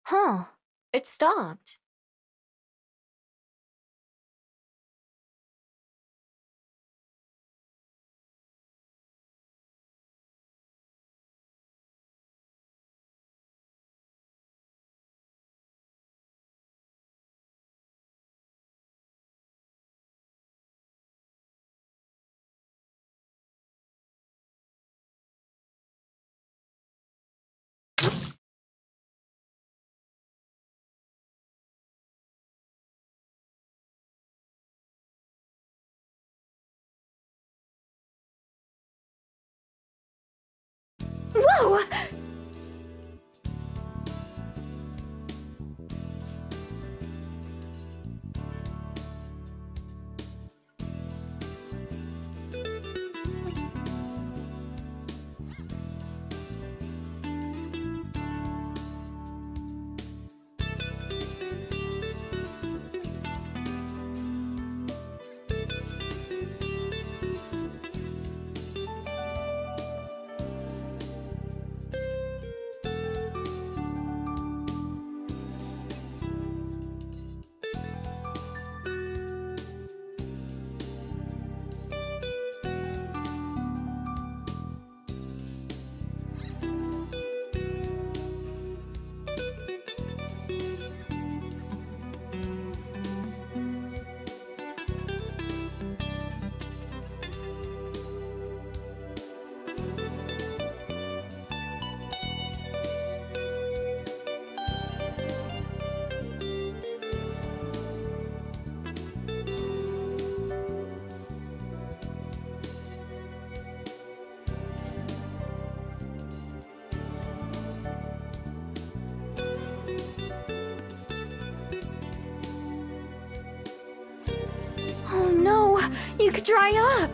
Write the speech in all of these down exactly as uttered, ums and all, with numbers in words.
Huh. It stopped. Whoa! Oh no, you could dry up!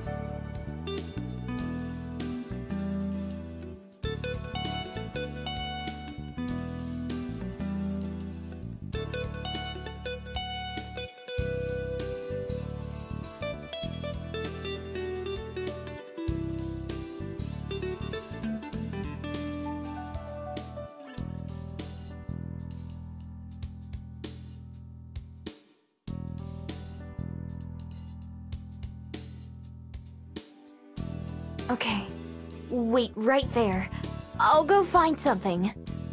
Okay, wait right there. I'll go find something.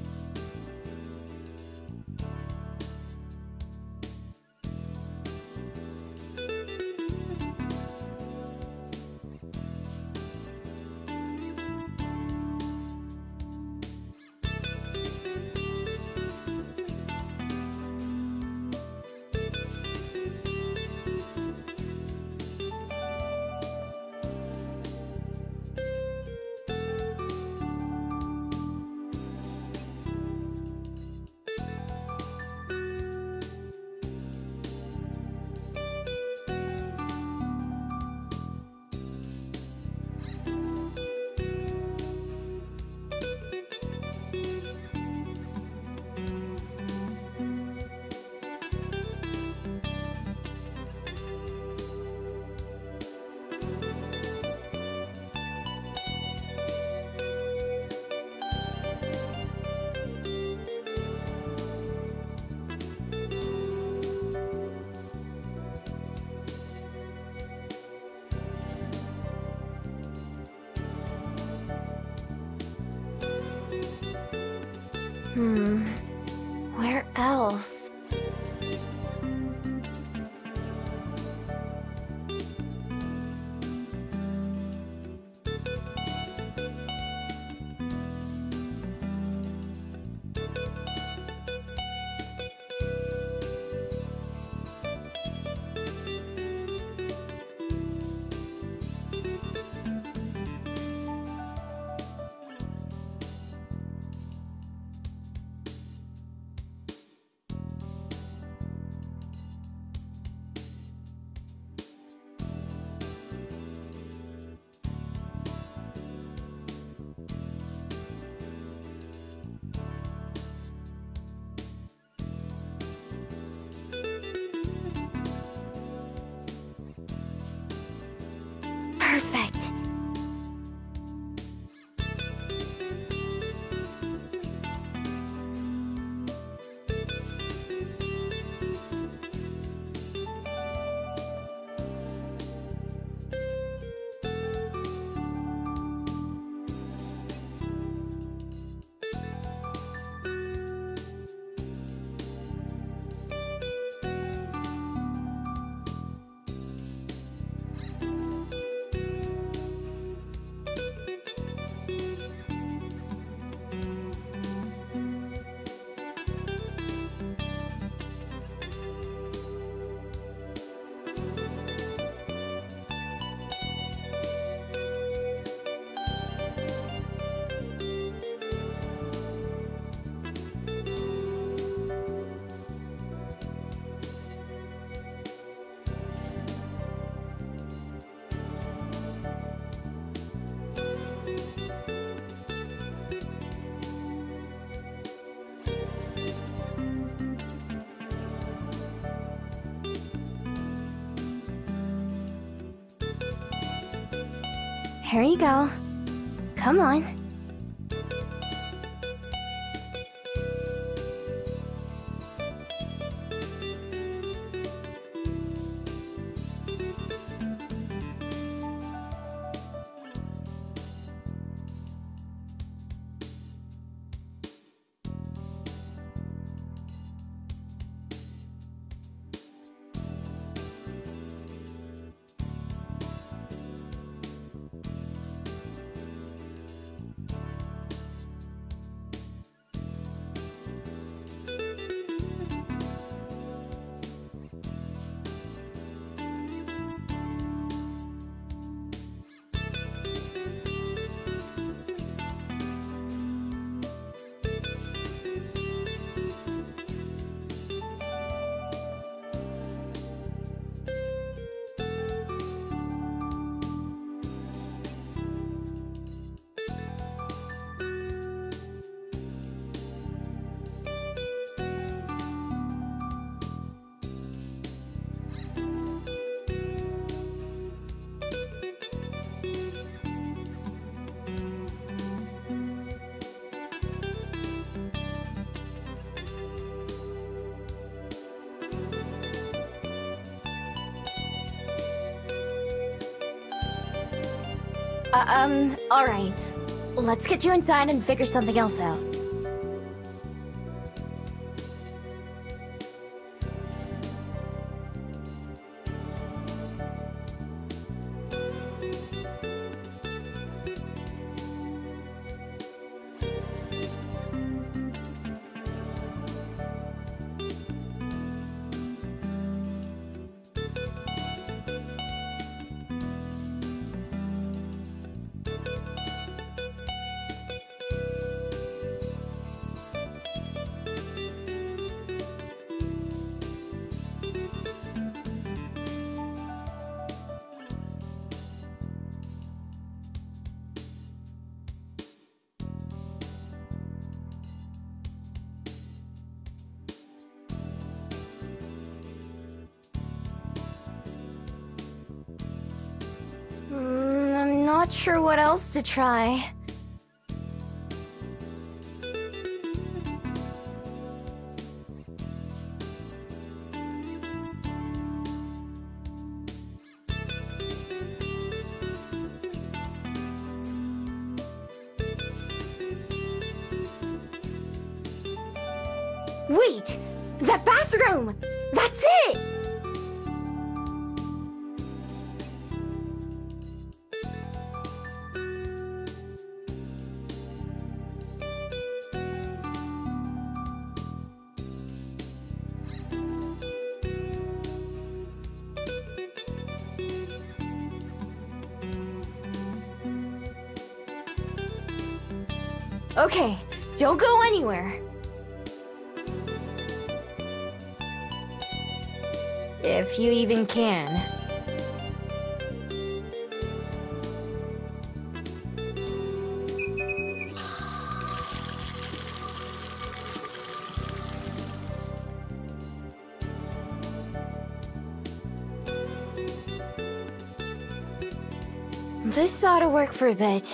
Hmm, where else? Here you go. Come on. Uh, um, alright. Let's get you inside and figure something else out. Mm, I'm not sure what else to try. Wait! That bathroom! That's it! Okay, don't go anywhere. If you even can. This ought to work for a bit.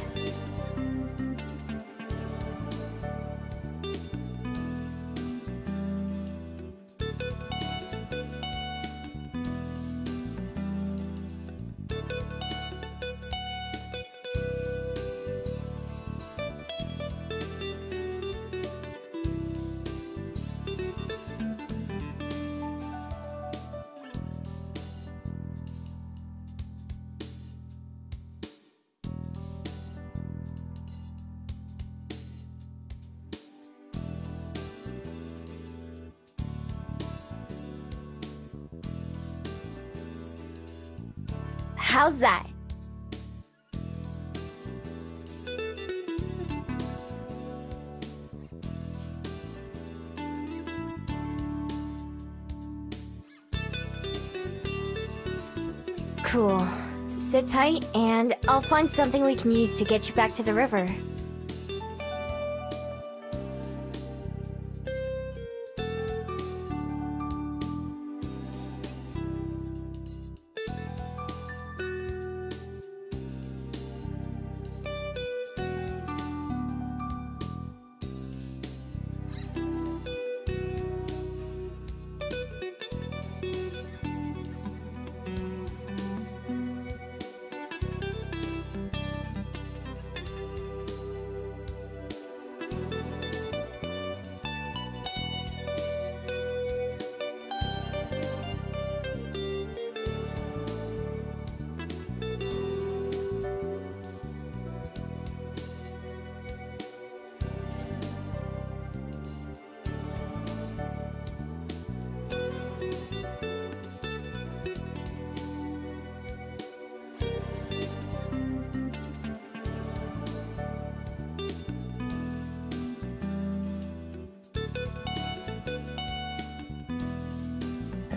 How's that? Cool. Sit tight, and I'll find something we can use to get you back to the river.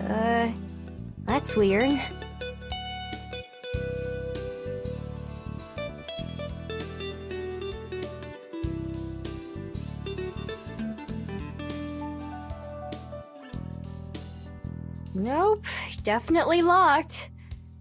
Uh, that's weird. Nope, definitely locked.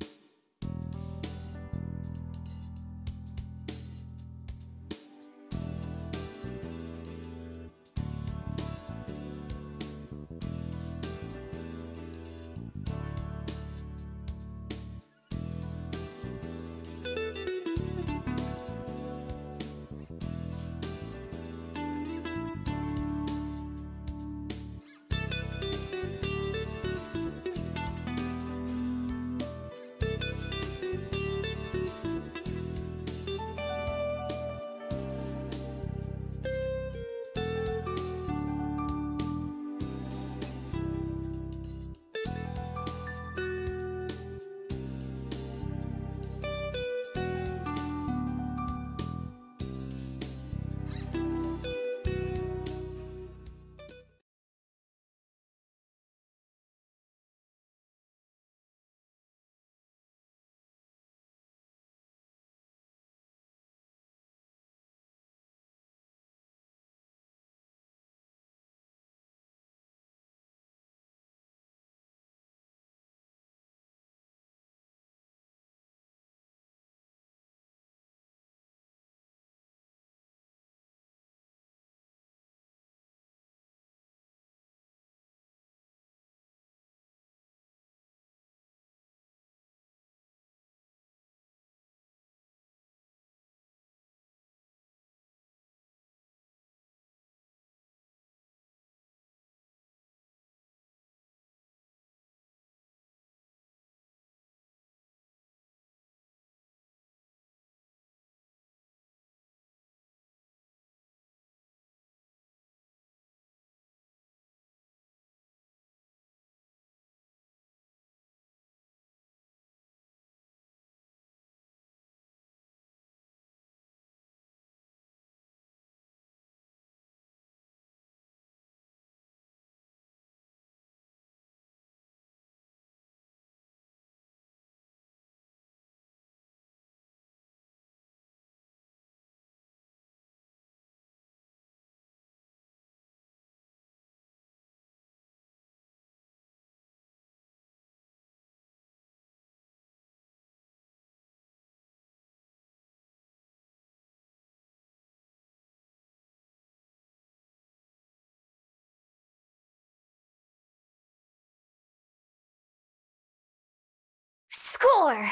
Score!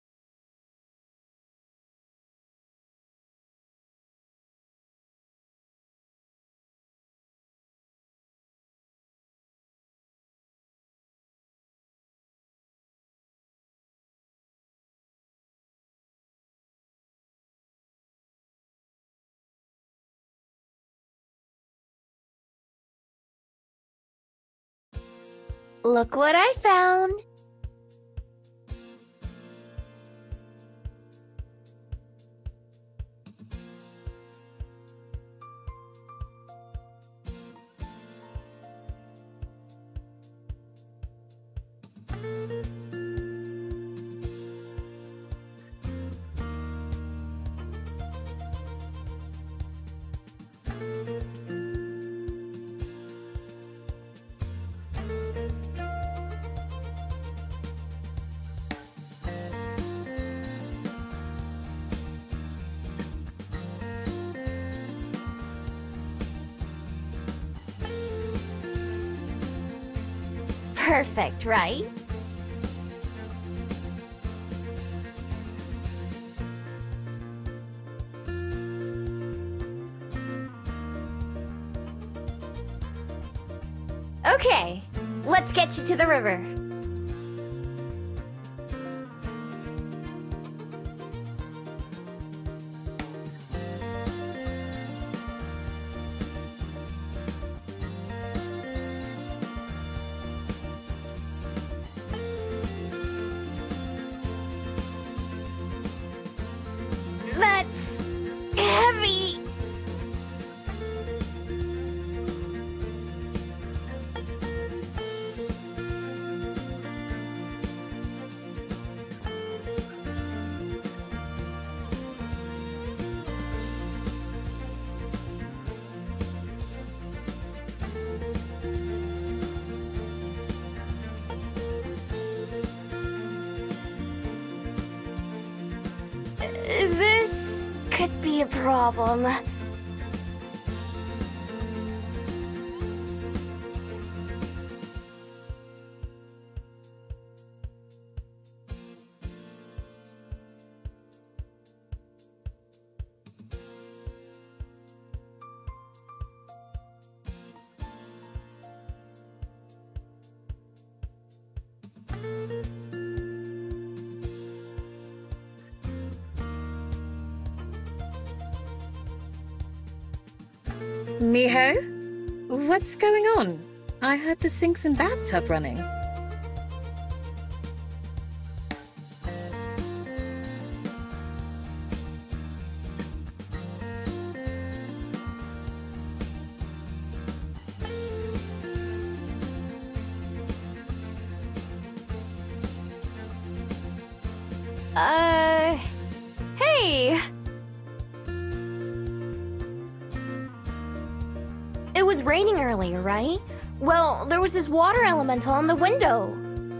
Look what I found! Perfect, right? Okay, let's get you to the river. That's heavy. be a problem. Miho? What's going on? I heard the sinks and bathtub running. Uh... Hey! It was raining earlier, right? Well, there was this water elemental on the window.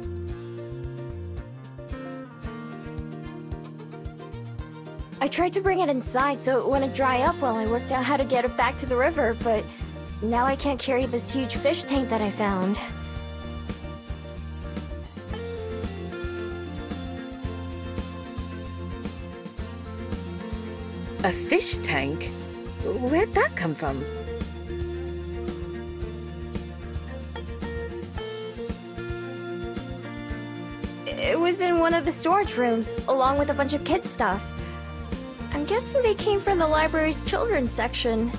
I tried to bring it inside so it wouldn't dry up while I worked out how to get it back to the river, but now I can't carry this huge fish tank that I found. A fish tank? Where'd that come from? It was in one of the storage rooms, along with a bunch of kids' stuff. I'm guessing they came from the library's children's section.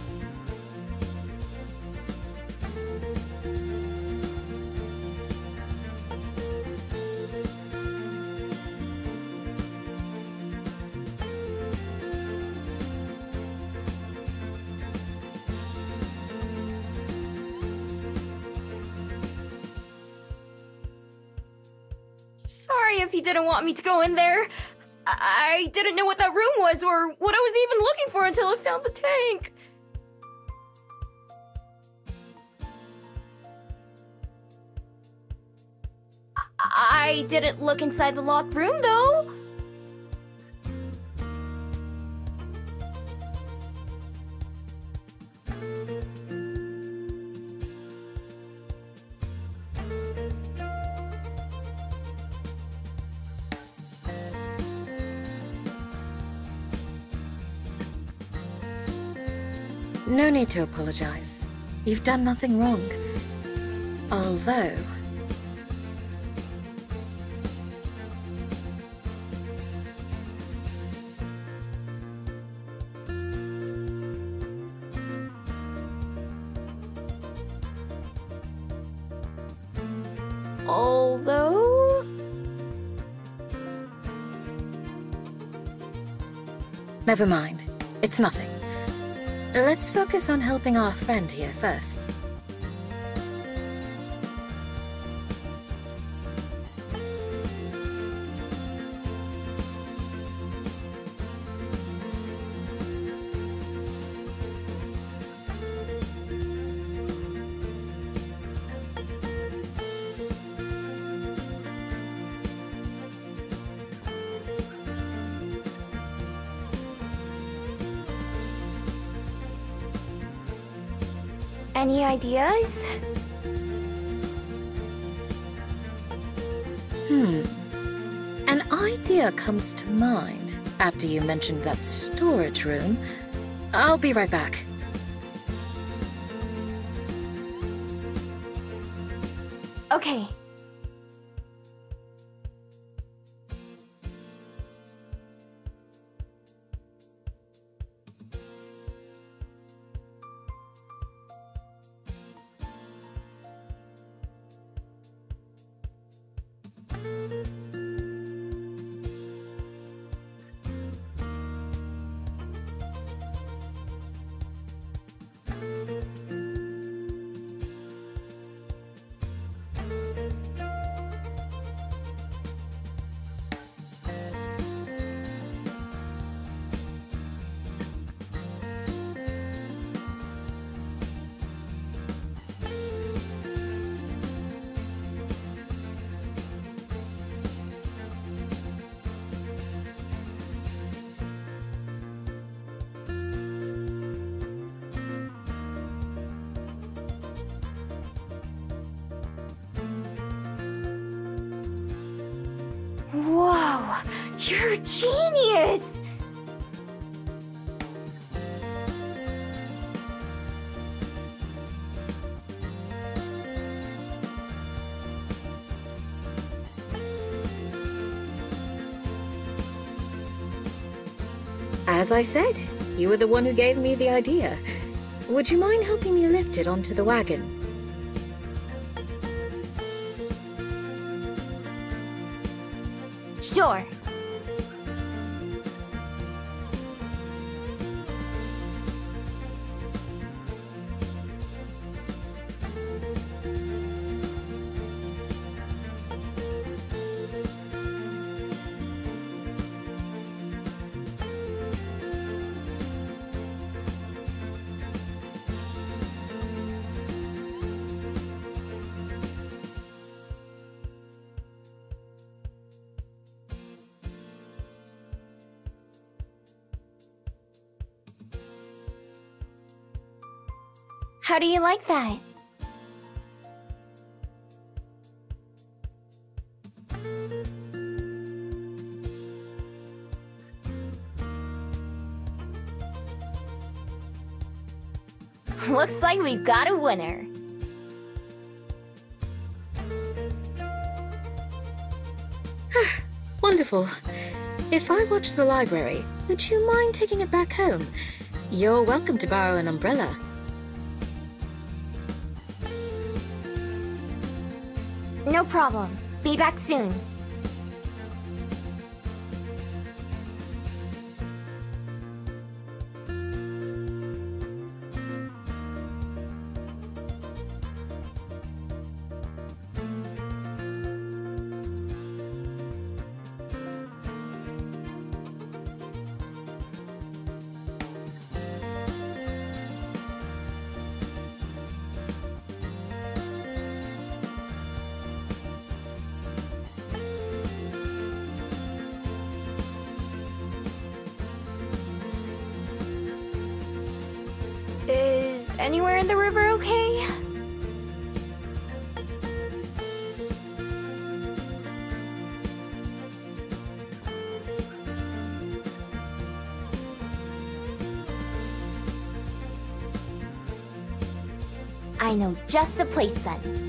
Sorry if you didn't want me to go in there. I, I didn't know what that room was or what I was even looking for until I found the tank. I, I didn't look inside the locked room, though. No need to apologize. You've done nothing wrong. Although... Although... Never mind. It's nothing. Let's focus on helping our friend here first. Any ideas? Hmm. An idea comes to mind after you mentioned that storage room. I'll be right back. Okay. You're a genius! As I said, you were the one who gave me the idea. Would you mind helping me lift it onto the wagon? Sure. How do you like that? Looks like we've got a winner. Wonderful. If I watch the library, would you mind taking it back home? You're welcome to borrow an umbrella. No problem. Be back soon. Is anywhere in the river okay? I know just the place then.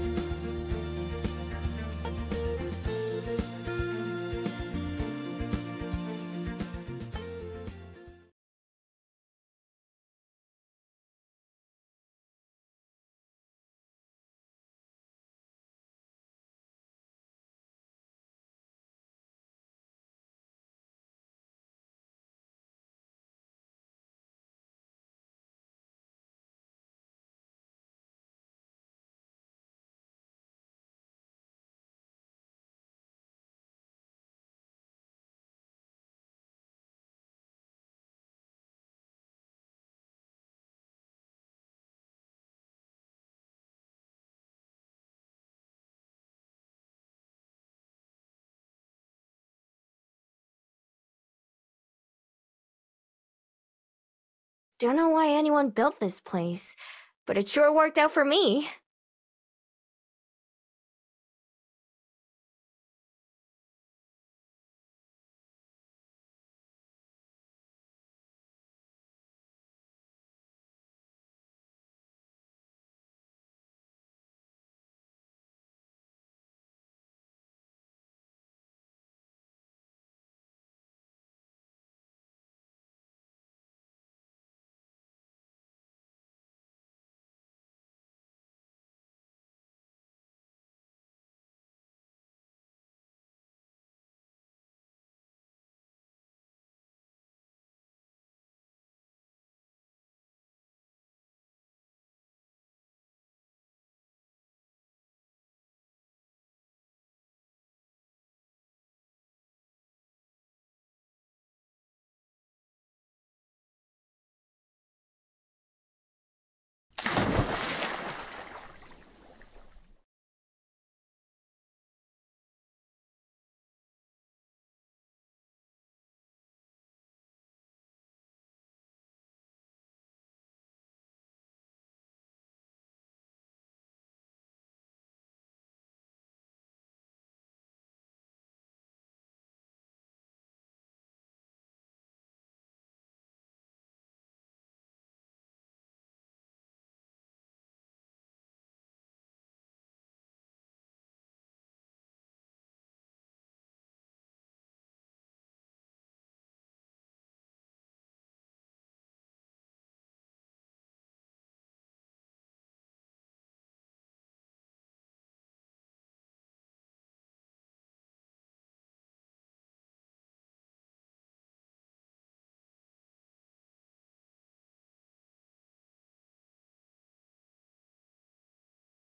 Don't know why anyone built this place, but it sure worked out for me.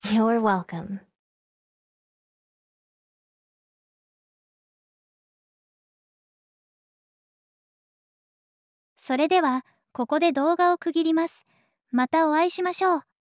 You're welcome. それでは、ここで動画を区切ります。またお会いしましょう。